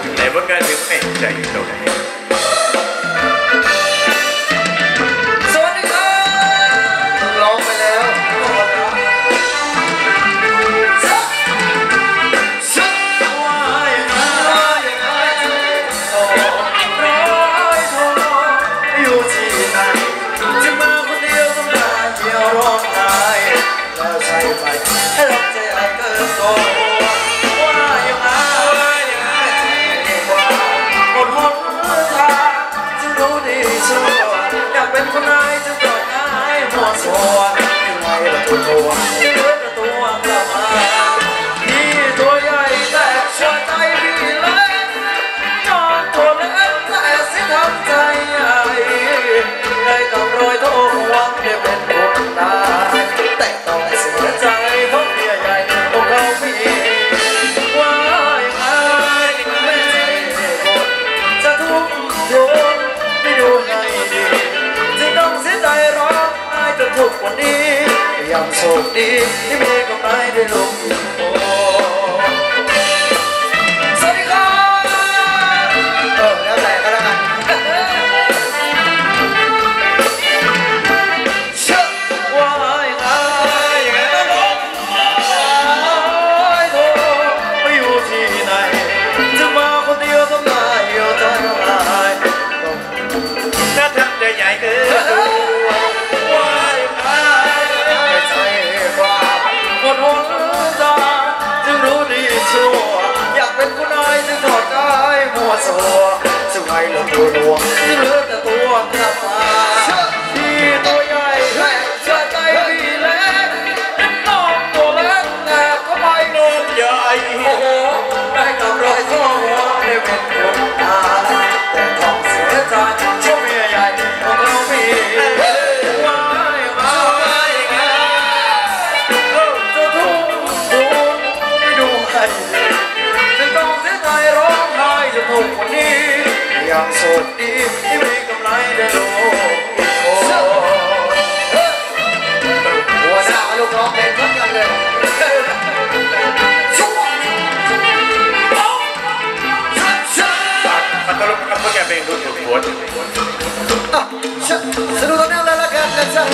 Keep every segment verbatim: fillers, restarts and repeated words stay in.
แต่ว่าการถึงไม่ใจตรงสวัสดีครับร้องไปแล้วให้เราใจอาเกินโตว่าอย่างไรว่าหมดหนทางจึงรู้ดีชัวอยากเป็นคนนายจึงปล่อยง่ายหมดสัวยังไงล่ะตัวตัวเหลือแต่ตัวกลับมาพี่ตัวใหญ่แต่ชัวใจพี่เล็กนอนตัวเล็กแต่สิทำใจใหญ่ได้กับรอยโทษหวังได้เป็นคนตายแต่ต้องเสียใจเพราะเมียใหญ่ของเขามีว่าอย่างไรไม่ใช่คนจะทุกข์ทนไม่ดูให้ดีจึงต้องเสียใจร้องไห้จนทุกวันนี้ยังโชคดีที่มีกับนายได้ลงอีกโอ้สวัสดีครับเออแล้วแต่ก็แล้วกันสัวซึ่งไงเหลือตัวหลวงที่เหลือแต่ตัวกลับมาพี่ตัวใหญ่แค่เชื่อใจพี่เล็กน้องตัวเล็กแต่ก็ไม่โดนใหญ่โอ้โหได้กับรอยทั่วหัวได้เป็นคนตายแต่ต้องเสียใจช่วงเมียใหญ่ของเราพี่ว่าอย่างไรจะทุ่มทุนไม่ดูให้จึงต้องเสียใจร้องไห้จนทุกวันนี้ยังโชคดีที่มีกำไรได้ดูโอ้หัวหน้าลูกน้องเป็นทั้งกันเลยมันตลกกับพวกแกเป็นดูถูกหัวสนุกตอนนี้เลยละกันนะจ๊ะ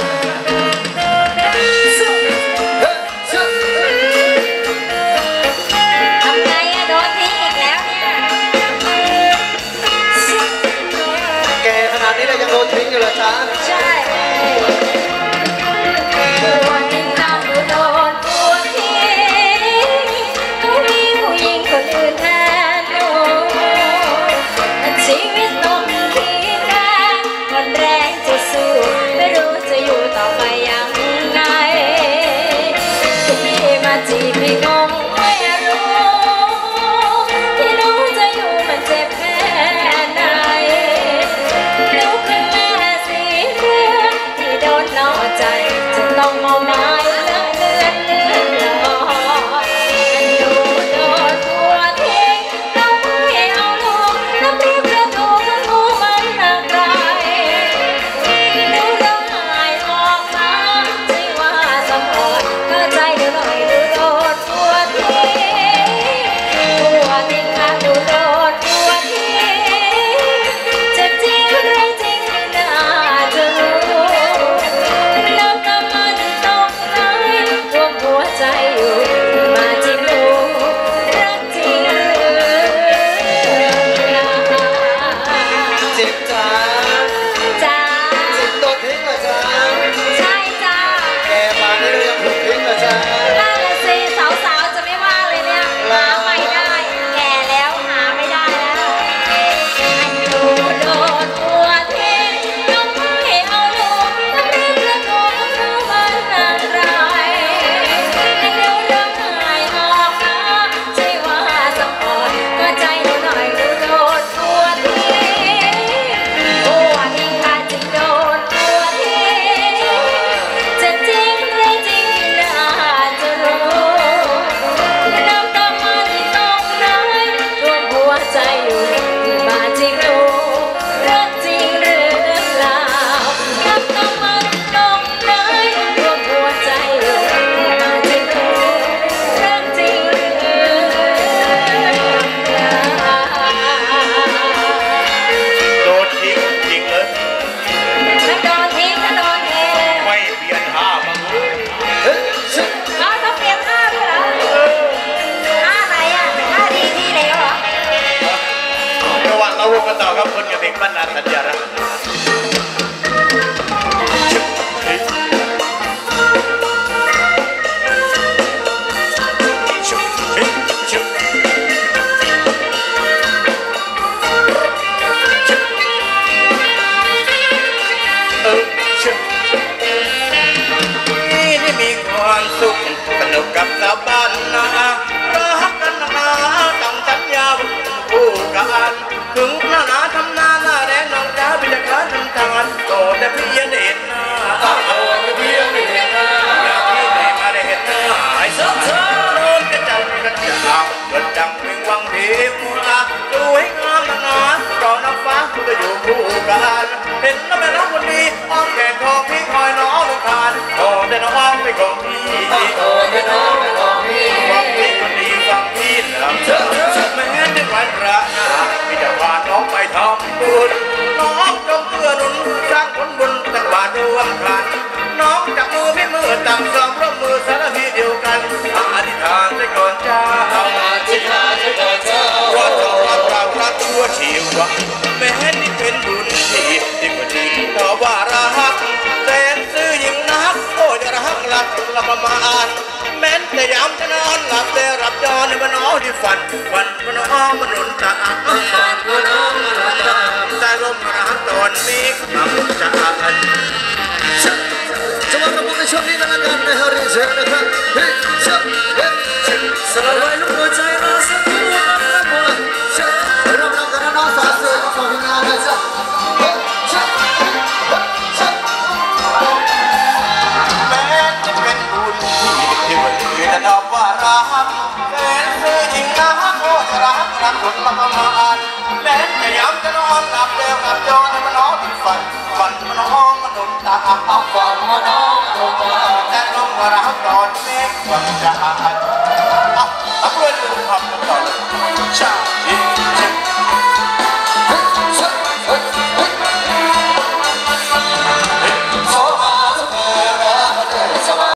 นี่เรายังโดนทิ้งอยู่เหรอจ๊ะใช่ตัวจริงเราโดนตัวทิ้งก็มีผู้หญิงคนอื่นแทนหนูชีวิตต้องทิ้งกันคนแรงจะสู้ไม่รู้จะอยู่ต่อไปยังไงที่มาจีบไม่งงไม่รู้ที่รู้จะอยู่มันเจ็บแค่ไหนโดนมาต่อครับคนกับเพลงบ้านนาสัญญารักสุขสนุกกับสาวบ้านนารักกันนาตั้งสัญญาคู่กันถึงหน้าหนาทำนาหน้าแรงน้องจ้าเป็นการทำทานโตแต่พี่ยังเห็นหน้าโตแต่พี่ยังเห็นหน้าอยากพี่ได้มาได้เห็นหน้าไอ้สาวโน้นจะจังกันจังเกิดจังเพียงวังทีมัวดูให้งามนานรอน้ำฟ้าก็อยู่คู่กันเห็นแล้วแม่น้องคนดีอ้อมแขนของพี่คอยน้องลูกทานโตแต่น้องไม่ของพี่โตแต่น้องไม่ของพี่ฟังพี่คนดีฟังพี่นะแม้ในวันระนาพี่จะพาน้องไปทำบุญน้องจงเพื่อหนุนสร้างผลบุญตั้งบาทรวมกันน้องจับมือพี่มือต่างสองร่วมมือสารพีเดียวกันอธิษฐานใจก่อนเจ้าอธิษฐานใจก่อนเจ้ารักเรารักเรารักชั่วชีวะแม้นี่เป็นบุญที่ที่คนดีต่อว่ารักแสนซื้อยิ่งนักโอ้จะรักหลักละประมาณแม้แต่ยามจะนอนหลับแต่รับจอในวันน้อที่ฝันฝันวันน้อมนุนตาฝันวันน้อมนุนตาใจลมรักตอนนี้คำจะอันจังหวะระบบในช่วงนี้นะครับในฮาริเซนนะครับเฮ้ยเฮ้ยเฮ้ยสลายลูกหัวใจมาสักทีนะครับผมเราเรากันน้องสาวสวยของพี่งานนะจ๊ะเฮ้ยเฮ้ยเฮ้ยแม้จะเป็นบุญที่วันนี้จะตอบว่ารักแสนซื้อยิ่งนักโอ้จะรักรักหลุดละประมาณแม้จะย้ำจะนอนหลับเร็วหลับจอในมันน้อที่ฝันฝันมันน้องมันหนุนตาเอาฝันมันน้องลงมาแต่ลงมารักตอนเมฆฝันจะ